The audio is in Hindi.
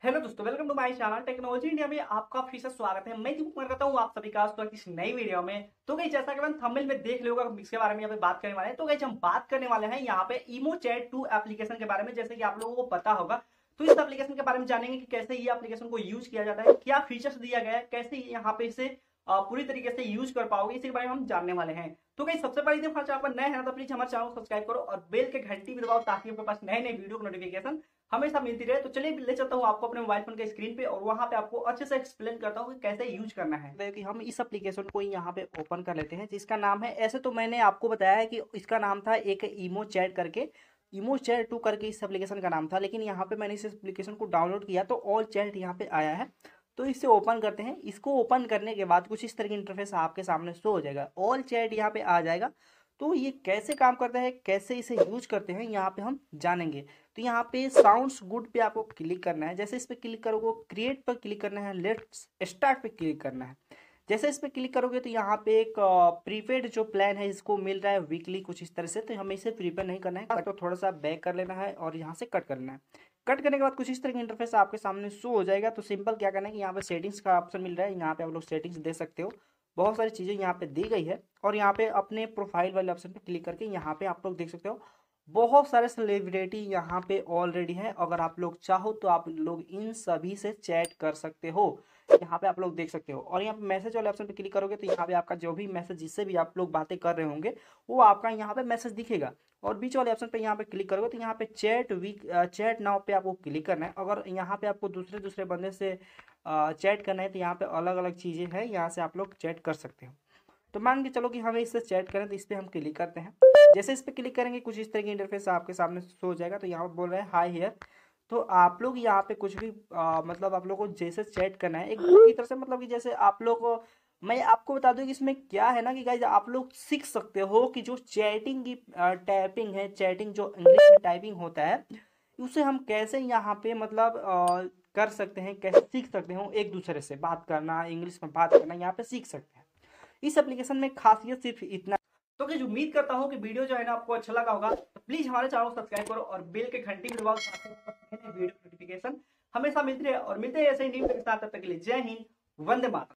हेलो दोस्तों, welcome to my channel technology India में आपका फिर से स्वागत है। मैं दीपक कुमार करता हूँ आप सभी का स्वागत इस नई वीडियो में। तो गाइस जैसा कि मैंने थंबनेल में देख लिया होगा, इसके बारे में यहाँ पे बात करने वाले हैं। तो गाइस हम बात करने वाले हैं यहाँ पे इमो चैट 2 एप्लीकेशन के बारे में। जैसे कि आप लोगों को पता होगा, तो इस एप्लीकेशन के बारे में जानेंगे कि कैसे ये एप्लीकेशन को यूज किया जाता है, क्या फीचर्स दिया गया है, कैसे यहाँ पे इसे पूरी तरीके से यूज कर पाओगे, इसी के बारे में हम जानने वाले हैं। तो गाइस सबसे पहली दफा आप नए हैं तो प्लीज हमारे चैनल को सब्सक्राइब करो और बेल के घंटी भी दबाओ, ताकि आपके पास नए नए वीडियो की नोटिफिकेशन हमेशा मिलती रहे। तो चलिए ले चलता हूँ आपको अपने मोबाइल फोन के स्क्रीन पे और वहां पे आपको अच्छे से एक्सप्लेन करता हूँ कि कैसे यूज करना है। कि हम इस एप्लीकेशन को यहाँ पे ओपन कर लेते हैं, जिसका नाम है, ऐसे तो मैंने आपको बताया है कि इसका नाम था एक इमो चैट करके, इमो चैट 2 करके इस एप्लीकेशन का नाम था। लेकिन यहाँ पे मैंने इस एप्लीकेशन को डाउनलोड किया तो ऑल चैट यहाँ पे आया है। तो इसे ओपन करते हैं। इसको ओपन करने के बाद कुछ इस तरह की इंटरफेस आपके सामने शो हो जाएगा, ऑल चैट यहाँ पे आ जाएगा। तो ये कैसे काम करता है, कैसे इसे यूज करते हैं, यहाँ पे हम जानेंगे। तो यहाँ पे साउंड्स गुड पे आपको क्लिक करना है। जैसे इस पे क्लिक करोगे, क्रिएट पर क्लिक करना है, लेट्स स्टार्ट पे क्लिक करना है। जैसे इस पे क्लिक करोगे तो यहाँ पे एक प्रीपेड जो प्लान है इसको मिल रहा है वीकली कुछ इस तरह से। तो हमें इसे प्रीपेड नहीं करना है, तो थोड़ा सा बैक कर लेना है और यहाँ से कट करना है। कट करने के बाद कुछ इस तरह की इंटरफेस आपके सामने शो हो जाएगा। तो सिंपल क्या करना है कि यहाँ पे सेटिंग्स का ऑप्शन मिल रहा है, यहाँ पे आप लोग सेटिंग्स दे सकते हो। बहुत सारी चीज़ें यहाँ पे दी गई है और यहाँ पे अपने प्रोफाइल वाले ऑप्शन पे क्लिक करके यहाँ पे आप लोग देख सकते हो बहुत सारे सेलिब्रिटी यहाँ पे ऑलरेडी हैं। अगर आप लोग चाहो तो आप लोग इन सभी से चैट कर सकते हो। यहाँ पे आप लोग देख सकते हो और यहाँ पे मैसेज वाले ऑप्शन पे क्लिक करोगे तो यहाँ पे आपका जो भी मैसेज, जिससे भी आप लोग बातें कर रहे होंगे, वो आपका यहाँ पे मैसेज दिखेगा। और बीच वाले ऑप्शन पे यहाँ पे क्लिक करोगे तो यहाँ पे चैट नाउ पे आपको क्लिक करना है। अगर यहाँ पे आपको दूसरे दूसरे बंदे से चैट करना है तो यहाँ पे अलग अलग चीज़ें हैं, यहाँ से आप लोग चैट कर सकते हो। तो मान के चलो कि हमें इससे चैट करें तो इस पर हम क्लिक करते हैं। जैसे इस पर क्लिक करेंगे कुछ इस तरह की इंटरफेस आपके सामने शो हो जाएगा। तो यहाँ पर बोल रहे हैं हाय हियर। तो आप लोग यहाँ पे कुछ भी मतलब आप लोग को जैसे चैट करना है एक की तरह से, मतलब कि जैसे आप लोग को मैं आपको बता दूं कि इसमें क्या है ना कि गाइस आप लोग सीख सकते हो कि जो चैटिंग की टाइपिंग है, चैटिंग जो इंग्लिश में टाइपिंग होता है, उसे हम कैसे यहाँ पे मतलब कर सकते हैं, कैसे सीख सकते हो एक दूसरे से बात करना, इंग्लिश में बात करना यहाँ पे सीख सकते हैं। इस एप्लीकेशन में खासियत सिर्फ इतना। तो गाइस उम्मीद करता हूँ कि वीडियो जो है ना आपको अच्छा लगा होगा। तो प्लीज हमारे चैनल को सब्सक्राइब करो और बेल के घंटी भी दबाओ, ताकि वीडियो नोटिफिकेशन हमेशा मिलती रहे। और मिलते हैं ऐसे ही न्यू वीडियो के साथ, तब तक के लिए जय हिंद, वंदे मातरम।